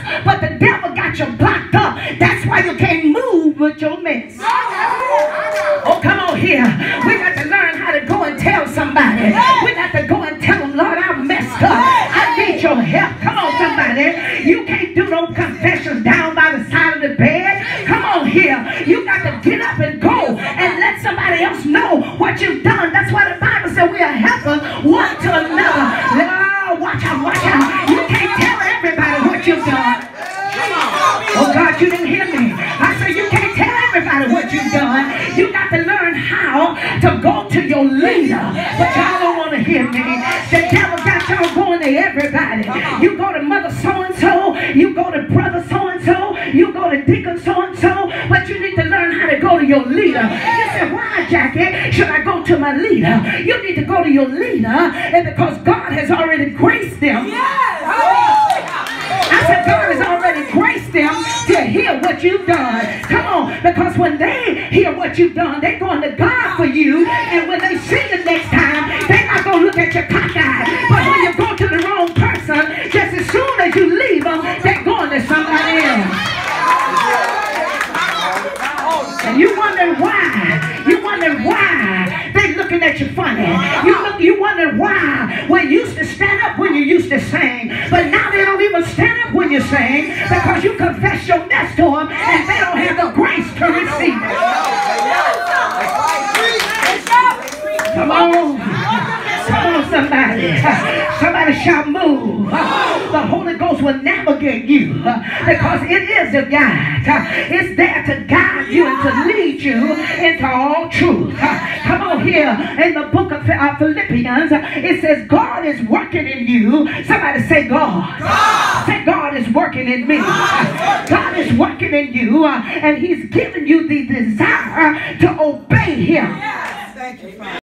but the devil got you blocked up. That's why you can't move with your mess. Oh, come on here. We got to learn how to go and tell somebody. We got to go and tell them, Lord, I messed up. I need your help. Come on, somebody. You can't do no confessions down by the side of the bed. Come on here. You got to get up and go and let somebody else know what you've done. That's why the Bible said we are helpers one to another. Oh, watch out, watch out. You can't tell everybody what you've done. Oh, God, you didn't hear me. I said you can't tell everybody what you've done. You got to learn how to go to your leader. But y'all don't want to hear me. The devil got y'all going to everybody. You go to mother so-and-so. You go to brother so-and-so. You go to deacon so-and-so. But you need to learn how to go to your leader. You said, why, Jackie, should I go to my leader? You need to go to your leader, and because God has already graced them. I said God has already graced them to hear what you've done. Come on, because when they hear what you've done, they're going to God for you. And when they see you next time, they're not going to look at your cockeyed. But when you go to the wrong person, just as soon as you leave them, they're going to somebody else. And you wondering why? You wondering why they looking at you funny? You wondering why? Well, you used to stand up when you used to sing, but now they don't even stand up when you sing because you confess your mess to them and they don't have the grace to receive it. Come on. Come on, somebody. Somebody shall move. The Holy Ghost will navigate you because it is a guide. It's there to guide you and to lead you into all truth. Come on here. In the book of Philippians, it says God is working in you. Somebody say God. God. Say God is working in me. God is working in you, and He's giving you the desire to obey Him. Thank you, Father.